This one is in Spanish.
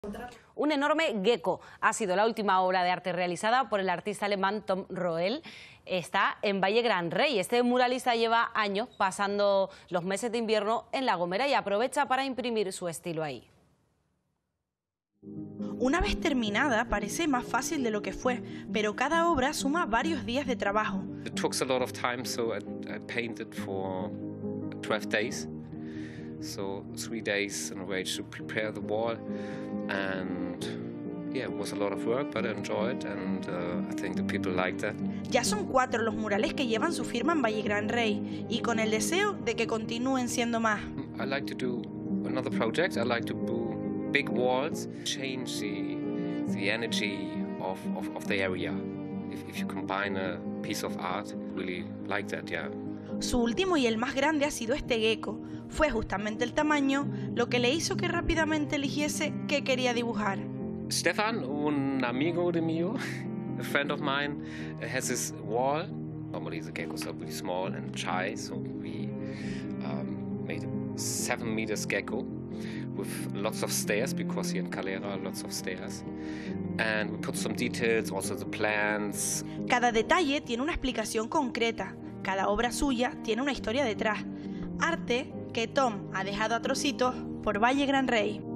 Un enorme gecko ha sido la última obra de arte realizada por el artista alemán Tom Roell. Está en Valle Gran Rey. Este muralista lleva años pasando los meses de invierno en La Gomera y aprovecha para imprimir su estilo ahí. Una vez terminada, parece más fácil de lo que fue, pero cada obra suma varios días de trabajo. It took a lot of time, so I painted for 12 days. So 3 days in a way to prepare the wall, and yeah, it was a lot of work, but I enjoyed, and I think the people liked that. Ya son 4 los murales que llevan su firma en Valle Gran Rey, y con el deseo de que continúen siendo más. I like to do another project. I like to do big walls, change the energy of the area. If you combine a piece of art, really like that, yeah. Su último y el más grande ha sido este gecko. Fue justamente el tamaño lo que le hizo que rápidamente eligiese qué quería dibujar. Stefan, un amigo de mío, a friend of mine, has this wall. Normally the geckos are really small and shy, so we made a 7 meters gecko with lots of stairs, because here in Calera lots of stairs. And we put some details, also the plants. Cada detalle tiene una explicación concreta. Cada obra suya tiene una historia detrás. Arte que Tom ha dejado a trocitos por Valle Gran Rey.